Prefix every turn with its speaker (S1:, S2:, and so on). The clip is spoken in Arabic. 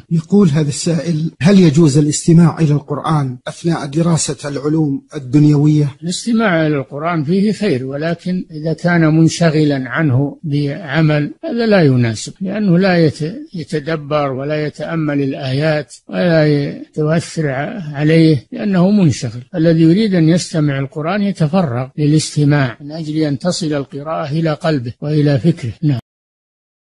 S1: يقول هذا السائل: هل يجوز الاستماع إلى القرآن أثناء دراسة العلوم الدنيوية؟
S2: الاستماع إلى القرآن فيه خير، ولكن إذا كان منشغلا عنه بعمل هذا لا يناسب، لأنه لا يتدبر ولا يتأمل الآيات ولا يتوثر عليه، لأنه منشغل. الذي يريد أن يستمع القرآن يتفرغ للاستماع من أجل أن تصل القراءة إلى قلبه وإلى فكره. نعم.